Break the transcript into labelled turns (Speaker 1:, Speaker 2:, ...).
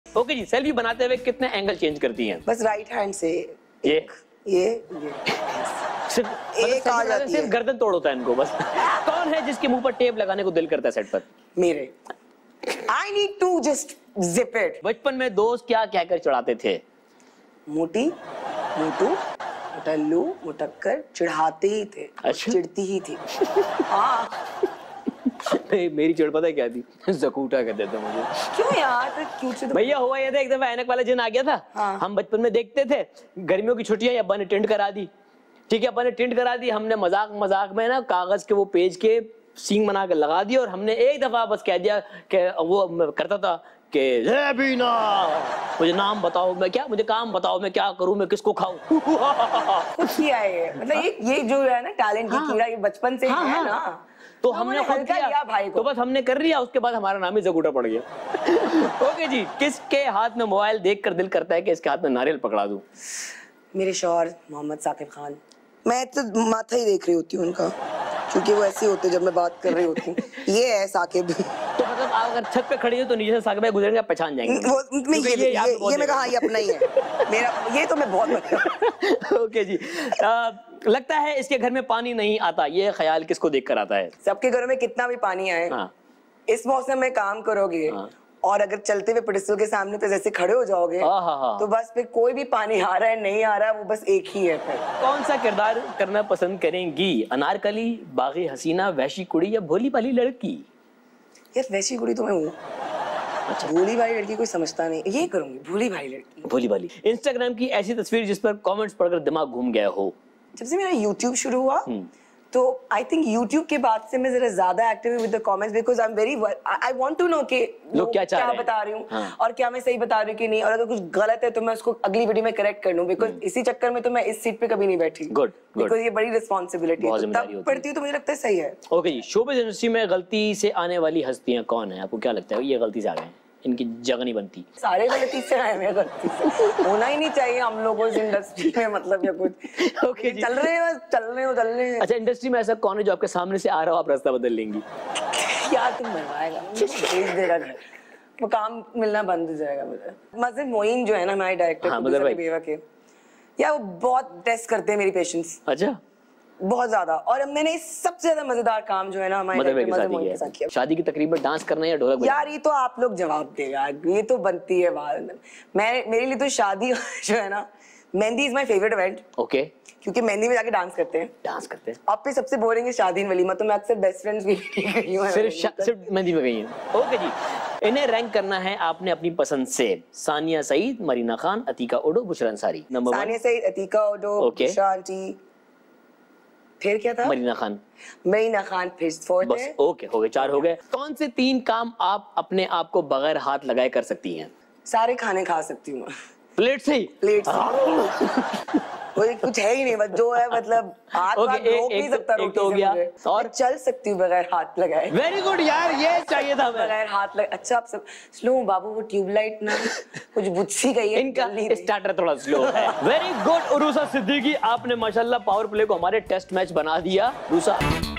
Speaker 1: Okay जी, selfie बनाते हुए कितने एंगल चेंज करती हैं?
Speaker 2: बस राइट हैंड से
Speaker 1: ये
Speaker 2: सिर्फ
Speaker 1: गर्दन तोड़ होता है इनको बस। कौन है जिसके मुंह पर टेप लगाने को दिल करता है सेट पर?
Speaker 2: मेरे। I need to just zip it.
Speaker 1: बचपन में दोस्त क्या कहकर चढ़ाते थे?
Speaker 2: मोटी, मोटू, मोटल्लू, मुटक्कर, चिढ़ाते ही थे।
Speaker 1: अच्छा?
Speaker 2: चिढ़ती ही थी। हाँ।
Speaker 1: मेरी चिढ़ पता है क्या थी? जकूटा कहते थे मुझे।
Speaker 2: क्यों यार? तो क्यूट से तो
Speaker 1: भैया हुआ ये था, एक दफा ऐनक वाला जिन आ गया था।
Speaker 2: हाँ।
Speaker 1: हम बचपन में देखते थे, गर्मियों की छुट्टियां अब्बा ने टेंट करा दी। ठीक है, अब्बा ने टेंट करा दी, हमने मजाक मजाक में ना कागज के वो पेज के सींग बना के लगा दिया और हमने एक दफा बस कह दिया कि वो करता था कि ज़ेबीना मुझे नाम बताओ, मैं क्या, मुझे काम बताओ, मैं क्या करूं, मैं किसको खाऊं।
Speaker 2: खुद किया है, मतलब ये जो है ना टैलेंट की कीड़ा, ये बचपन से
Speaker 1: हाँ,
Speaker 2: है
Speaker 1: हाँ।
Speaker 2: ना,
Speaker 1: तो हमने खुद किया
Speaker 2: भाई को।
Speaker 1: तो बस हमने कर लिया, उसके बाद हमारा नाम ही जगूटा पड़ गया। ओके जी, किसके हाथ में मोबाइल देखकर दिल करता है कि इसके हाथ में नारियल पकड़ा दूं?
Speaker 2: मेरे शौहर मोहम्मद साकिब खान। मैं तो माथा ही देख रही होती हूँ उनका, क्योंकि वो ऐसे होते जब मैं बात कर रही होती हूँ। ये है साकिब।
Speaker 1: तो मतलब आप अगर छत पे खड़ी हो तो नीचे से साकिब भाई गुजरेंगे, आप पहचान जाएंगे।
Speaker 2: ये मैं कहा, ये अपना ही है मेरा, ये तो मैं बहुत
Speaker 1: ओके जी, लगता है इसके घर में पानी नहीं आता, ये ख्याल किसको देखकर आता है?
Speaker 2: सबके घरों में कितना भी पानी आए,
Speaker 1: हाँ।
Speaker 2: इस मौसम में काम करोगे,
Speaker 1: हाँ।
Speaker 2: और अगर चलते हुए पिस्टल के सामने पे जैसे खड़े हो जाओगे,
Speaker 1: हाँ।
Speaker 2: तो बस फिर कोई भी पानी आ रहा है नहीं आ रहा है, वो बस एक ही है। फिर
Speaker 1: कौन सा किरदार करना पसंद करेंगी? अनारकली, बागी हसीना, वैशी कुड़ी या भोली भाली लड़की?
Speaker 2: यार वैसी कुड़ी तो मैं हूँ। अच्छा, भोली भाली लड़की कोई समझता नहीं, ये करूंगी भोली भाली लड़की।
Speaker 1: भोली भाली। इंस्टाग्राम की ऐसी तस्वीर जिस पर कमेंट्स पढ़कर दिमाग घूम गया हो?
Speaker 2: जब से मेरा YouTube शुरू हुआ, तो आई थिंक YouTube के बाद से मैं जरा ज्यादा एक्टिव हूँ with the comments, because I want to know कि
Speaker 1: लोग क्या
Speaker 2: बता रही हूँ,
Speaker 1: हाँ।
Speaker 2: और क्या मैं सही बता रही हूँ कि नहीं, और अगर कुछ गलत है तो मैं उसको अगली वीडियो में करेक्ट कर लूँ, बिकॉज इसी चक्कर में तो मैं इस सीट पे कभी नहीं बैठी।
Speaker 1: गुड,
Speaker 2: बिकॉज ये बड़ी रिस्पॉन्सिबिलिटी है, तब पड़ती है तो मुझे लगता है सही है।
Speaker 1: ओके जी, शोबिज़ इंडस्ट्री में गलती से आने वाली हस्तियां कौन है? आपको क्या लगता है ये गलती से आ गए हैं, इनकी जगह नहीं बनती?
Speaker 2: सारे गलती से आए हैं, गलती से होना ही नहीं चाहिए हम लोगों इस इंडस्ट्री में, मतलब या कुछ।
Speaker 1: ओके जी,
Speaker 2: चल रहे हैं।
Speaker 1: अच्छा, इंडस्ट्री में ऐसा कौन है जो आपके सामने से आ रहा हो आप रास्ता बदल लेंगी?
Speaker 2: यार तुम बनवाएगा, भेज देगा घर, वो काम मिलना बंद हो जाएगा मुझे। मज़े मोइन जो है ना हमारे डायरेक्टर बेवा के, यार वो बहुत टेस्ट करते हैं मेरी पेशेंस।
Speaker 1: अच्छा,
Speaker 2: बहुत ज्यादा। और मैंने सबसे ज्यादा मजेदार काम जो है ना हमारे के साथ किया।
Speaker 1: शादी की तकरीब में डांस करना या ढोलक बजाना?
Speaker 2: यार ये तो आप लोग जवाब दे यार, ये तो बनती है बात। मेरे लिए तो शादी जो है ना, mehndi is my favourite event.
Speaker 1: Okay,
Speaker 2: क्योंकि मेहंदी में जाके डांस करते हैं। अब पे सबसे बोरिंग है शादी वलीमा, तो मैं अक्सर बेस्ट फ्रेंड्स भी गई हूं,
Speaker 1: सिर्फ मेहंदी में गई हैं। ओके जी, इन्हें रैंक करना है आपने अपनी पसंद से। सानिया सईद, मरीना खान, अतीका ओडो, बुशरा अंसारी। नंबर 1
Speaker 2: सानिया सईद, अतीका ओडो, बुशरा आंटी, फिर क्या था? मरीना खान फिर फोर्थ है।
Speaker 1: ओके, हो गए, 4 हो गए। कौन से 3 काम आप अपने आप को बगैर हाथ लगाए कर सकती हैं?
Speaker 2: सारे खाने खा सकती हूँ।
Speaker 1: प्लेट से ही?
Speaker 2: प्लेट से। कोई कुछ है ही नहीं, बस जो है, मतलब हाथ रोक नहीं सकता रोटी से मुझे, और चल सकती हूँ बगैर हाथ लगाए।
Speaker 1: वेरी गुड यार, ये चाहिए था
Speaker 2: बगैर हाथ लगाए। अच्छा आप सब स्लो बाबू, वो ट्यूबलाइट ना कुछ बुझ गई है,
Speaker 1: इनका स्टार्टर थोड़ा स्लो है। वेरी गुड उरूसा सिद्दीकी, आपने माशाल्लाह पावर प्ले को हमारे टेस्ट मैच बना दिया। रूसा